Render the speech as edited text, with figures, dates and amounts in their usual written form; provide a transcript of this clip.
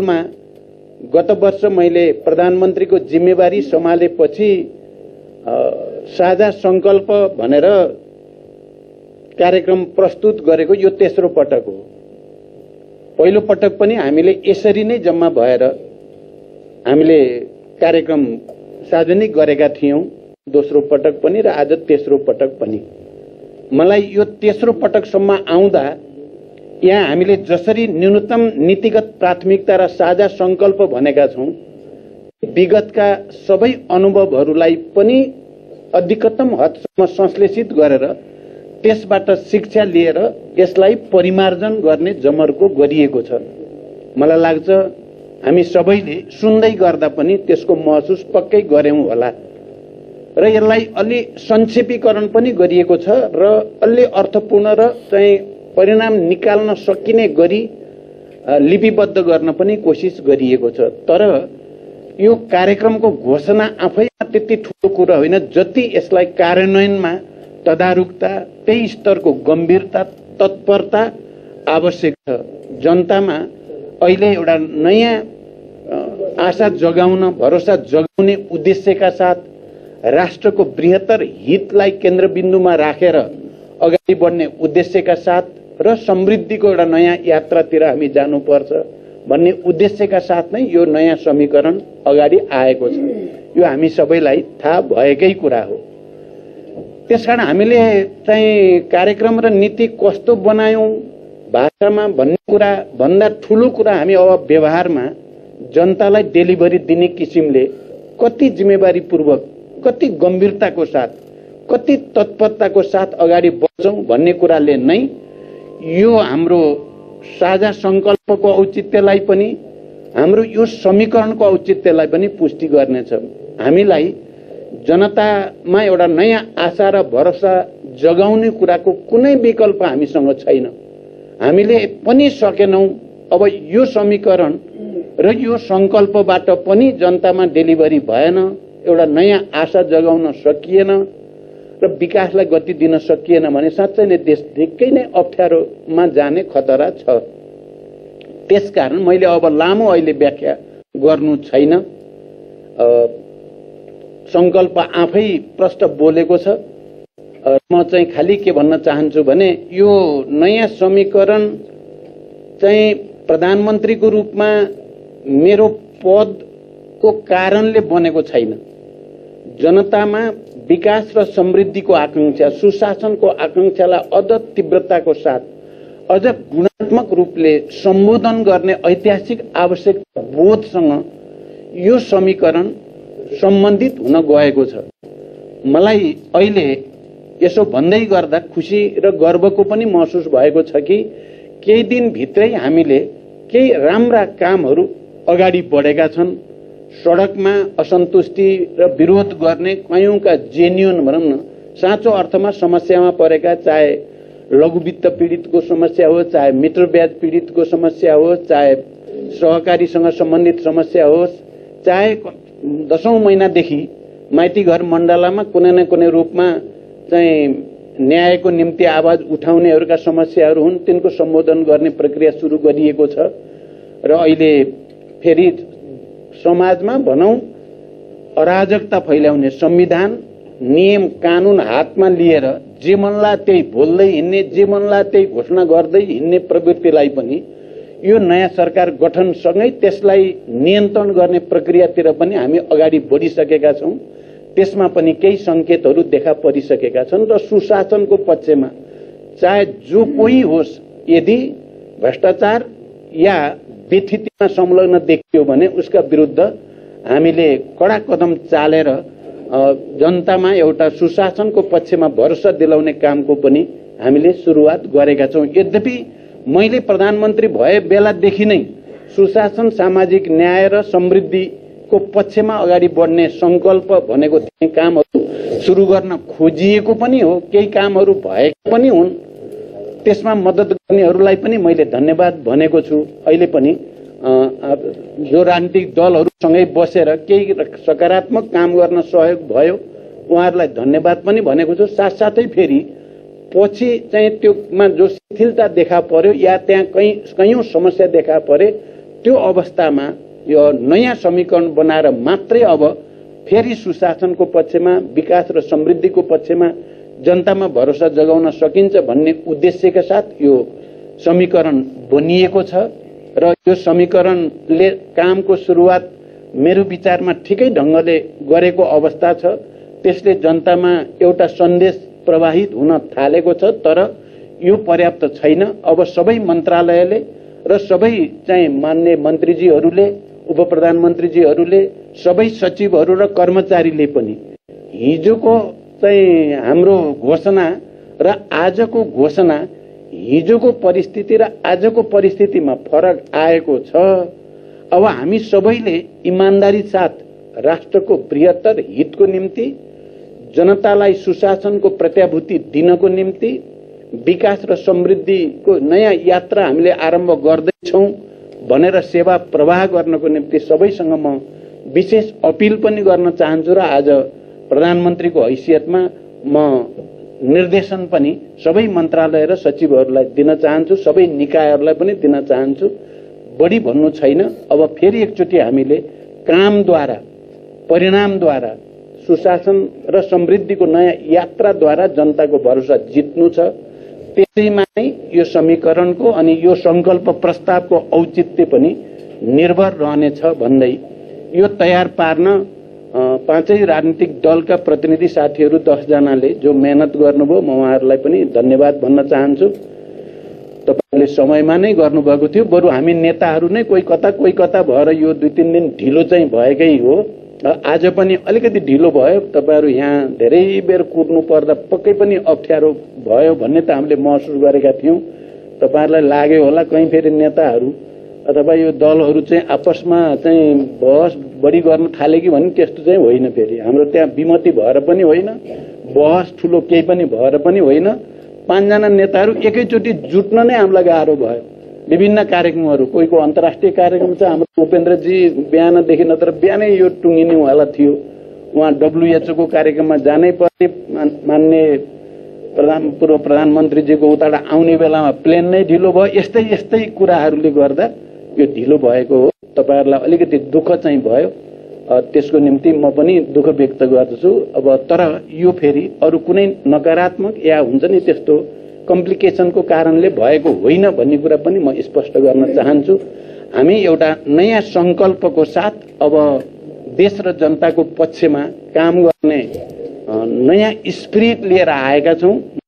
नेपालमा गत वर्ष मैले प्रधानमन्त्रीको जिम्मेवारी सम्हालेपछि साझा संकल्प भनेर कार्यक्रम प्रस्तुत गरेको यो तेस्रो पटक हो। पहिलो पटक पनि हामीले यसरी नै जम्मा भएर हामीले कार्यक्रम सार्वजनिक गरेका थियौं। दोस्रो पटक पनि र आज तेस्रो पटक पनि। मलाई यो तेस्रो पटकसम्म आउँदा यहाँ हामीले जसरी न्यूनतम नीतिगत प्राथमिकता र साझा संकल्प भनेका छौं, विगतका सबै अनुभवहरूलाई पनि अधिकतम हदसम्म संश्लेषित गरेर त्यसबाट शिक्षा लिएर यसलाई परिमार्जन गर्ने जमर्को गरिएको छ। मलाई लाग्छ हामी सबैले सुन्दै गर्दा पनि त्यसको महसुस पक्कै गर्यौं होला र यसलाई अलि संक्षेपीकरण पनि गरिएको छ र अलि अर्थपूर्ण र चाहिँ परिणाम निकाल्न सकिने गरी लिपिबद्ध गर्न पनि कोसिस गरिएको छ। तर यो कार्यक्रमको घोषणा आफैमा त्यति ठूलो कुरा होइन जति यसलाई कार्यान्वयनमा तदारुकता, त्यही स्तरको गम्भीरता, तत्परता आवश्यक छ। जनतामा अहिले एउटा नयाँ आशा जगाउन, भरोसा जगाउने उद्देश्यका साथ राष्ट्रको बृहत्तर हितलाई केन्द्रबिन्दुमा राखेर अगाडि बढ्ने उद्देश्यका साथ र समृद्धिको एउटा नयाँ यात्रातिर हामी जानुपर्छ भन्ने उद्देश्यका साथ नै यो नयाँ समीकरण अगाडि आएको छ। यो हामी सबैलाई थाहा भएकै कुरा हो। त्यसकारण हामीले चाहिँ कार्यक्रम र नीति कस्तो बनायौं भाषामा भन्ने कुरा भन्दा ठूलो कुरा हामी अब व्यवहारमा जनतालाई डेलिभरी दिने किसिमले कति जिम्मेवारीपूर्वक, कति गम्भीरताको साथ, कति तत्परताको साथ अगाडि बढ्छौं भन्ने कुराले नै यो हाम्रो साझा संकल्पको औचित्यलाई पनि, हाम्रो यो समीकरणको औचित्यलाई पनि पुष्टि गर्नेछ। हामीलाई जनतामा एउटा नयाँ आशा र भरोसा जगाउने कुराको कुनै विकल्प हामीसँग छैन। हामीले पनि सकेनौं। अब यो समीकरण र यो संकल्पबाट पनि जनतामा डेलिभरी भएन, एउटा नयाँ आशा जगाउन सकिएन र विकासलाई गति दिन सकिएन भने साँच्चै नै देश निकै नै अप्ठ्यारोमा जाने खतरा छ। त्यसकारण मैले अब लामो अहिले व्याख्या गर्नु छैन। संकल्प आफै प्रष्ट बोलेको छ। म चाहिँ खाली के भन्न चाहन्छु भने यो नयाँ समीकरण चाहिँ प्रधानमन्त्रीको रूपमा मेरो पदको कारणले बनेको छैन। जनतामा विकास र समृद्धिको आकांक्षा, सुशासनको आकांक्षालाई अझ तीव्रताको साथ, अझ गुणात्मक रूपले सम्बोधन गर्ने ऐतिहासिक आवश्यकता बोधसँग यो समीकरण सम्बन्धित हुन गएको छ। मलाई अहिले यसो भन्दै गर्दा खुशी र गर्वको पनि महसुस भएको छ कि केही दिन भित्रै हामीले केही राम्रा कामहरू अगाडि बढेका छन्। सडकमा असन्तुष्टि र विरोध गर्ने कयौंका जेन्युन भनौं न साँचो अर्थमा समस्यामा परेका, चाहे लघुवित्त पीडितको समस्या हो, चाहे मित्र ब्याज पीडितको समस्या हो, चाहे सहकारीसँग सम्बन्धित समस्या होस्, चाहे 10औं महिनादेखि माइती घर मण्डलामा कुनै न कुनै रूपमा चाहिँ न्यायको निम्ति आवाज उठाउनेहरूका समस्याहरू हुन्, तिनको सम्बोधन गर्ने प्रक्रिया सुरु गरिएको छ। र अहिले फेरि समाजमा भनौं अराजकता फैलाउने, संविधान नियम कानून हातमा लिएर जे मनला त्यही बोल्दै हिँड्ने, जे मनला त्यही घोषणा गर्दै हिँड्ने प्रवृत्तिलाई पनि यो नयाँ सरकार गठनसँगै त्यसलाई नियन्त्रण गर्ने प्रक्रियातिर पनि हामी अगाडि बढिसकेका छौं। त्यसमा पनि केही संकेतहरू देखा परिसकेका छन् र सुशासनको पक्षमा चाहे जो कोही होस्, यदि भ्रष्टाचार या बेथितिमा संलग्न देखियो भने उसका विरुद्ध हामीले कडा कदम चालेर जनतामा एउटा सुशासनको पक्षमा भरोसा दिलाउने कामको पनि हामीले सुरुवात गरेका छौं। यद्यपि मैले प्रधानमन्त्री भए बेलादेखि नै सुशासन, सामाजिक न्याय र समृद्धिको पक्षमा अगाडि बढ्ने संकल्प भनेको ती कामहरू सुरु गर्न खोजिएको पनि हो, केही कामहरू भएका पनि हुन्। त्यसमा मद्दत गर्नेहरूलाई पनि मैले धन्यवाद भनेको छु। अहिले पनि जो राजनीतिक दलहरूसँगै बसेर केही सकारात्मक काम गर्न सहयोग भयो उहाँहरूलाई धन्यवाद पनि भनेको छु। साथसाथै फेरि पछि चाहिँ त्योमा जो शिथिलता देखा पर्यो या त्यहाँ कयौं समस्या देखा परे त्यो अवस्थामा यो नयाँ समीकरण बनाएर मात्रै अब फेरि सुशासनको पक्षमा, विकास र समृद्धिको पक्षमा जनतामा भरोसा जगाउन सकिन्छ भन्ने उद्देश्यका साथ यो समीकरण बनिएको छ र यो समीकरणले कामको सुरुवात मेरो विचारमा ठिकै ढंगले गरेको अवस्था छ। त्यसले जनतामा एउटा सन्देश प्रवाहित हुन थालेको छ, तर यो पर्याप्त छैन। अब सबै मन्त्रालयले र सबै चाहिँ मान्य मन्त्रीजीहरूले, उप प्रधानमन्त्रीजीहरूले, सबै सचिवहरू र कर्मचारीले पनि हिजोको चाहिँ हाम्रो घोषणा र आजको घोषणा, हिजोको परिस्थिति र आजको परिस्थितिमा फरक आएको छ। अब हामी सबैले इमानदारी साथ राष्ट्रको बृहत्तर हितको निम्ति, जनतालाई सुशासनको प्रत्याभूति दिनको निम्ति, विकास र समृद्धिको नयाँ यात्रा हामीले आरम्भ गर्दैछौं भनेर सेवा प्रवाह गर्नको निम्ति सबैसँग म विशेष अपील पनि गर्न चाहन्छु र आज प्रधानमन्त्रीको हैसियतमा म निर्देशन पनि सबै मन्त्रालय र सचिवहरूलाई दिन चाहन्छु, सबै निकायहरूलाई पनि दिन चाहन्छु। बढी भन्नु छैन। अब फेरि एकचोटि हामीले कामद्वारा, परिणामद्वारा, सुशासन र समृद्धिको नयाँ यात्राद्वारा जनताको भरोसा जित्नु छ। त्यसैमा नै यो समीकरणको अनि यो संकल्प प्रस्तावको औचित्य पनि निर्भर रहनेछ भन्दै यो तयार पार्न पाँचै राजनीतिक दलका प्रतिनिधि साथीहरू 10 जनाले जो मेहनत गर्नुभयो, म उहाँहरूलाई पनि धन्यवाद भन्न चाहन्छु। तपाईले समयमा नै गर्नुभएको थियो। बरु हामी नेताहरू नै कोही कता भएर यो 2-3 दिन ढिलो चाहिँ भएकै हो। आज पनि अलिकति ढिलो भयो। तपाईहरु यहाँ धेरै बेर कुर्नु पर्दा पक्कै पनि अप्ठ्यारो भयो भन्ने त हामीले महसुस गरेका थियौं। तपाईहरुलाई लाग्यो होला कहीं फेरि नेताहरू अथवा यो दलहरू चाहिँ आपसमा चाहिँ बहस बढी गर्न थाले कि भन्ने त्यस्तो चाहिँ होइन। फेरि हाम्रो त्यहाँ विमति भएर पनि होइन, बहस ठूलो केही पनि भएर पनि होइन। 5 जना नेताहरू एकैचोटी जुट्न नै हामीलाई गाह्रो भयो। विभिन्न कार्यक्रमहरू, कोहीको अन्तर्राष्ट्रिय कार्यक्रम छ, हाम्रो उपेन्द्रजी बिहानदेखि नत्र बिहानै यो टुङ्गिनेवाला थियो। उहाँ WHO को कार्यक्रममा जानै पर्ने, मान्य पूर्व प्रधानमन्त्रीजीको उताबाट आउने बेलामा प्लेन नै ढिलो भयो। यस्तै कुराहरूले गर्दा यो ढिलो भएको हो। तपाईहरुलाई अलिकति दुःख चाहिँ भयो, त्यसको निम्ति म पनि दुःख व्यक्त गर्दछु। अब तर यो फेरि अरु कुनै नकारात्मक या हुन्छ नि त्यस्तो कम्प्लिकेसनको कारणले भएको होइन भन्ने कुरा पनि म स्पष्ट गर्न चाहन्छु। हामी एउटा नयाँ संकल्पको साथ अब देश र जनताको पक्षमा काम गर्ने नयाँ स्पिरिट लिएर आएका छौं।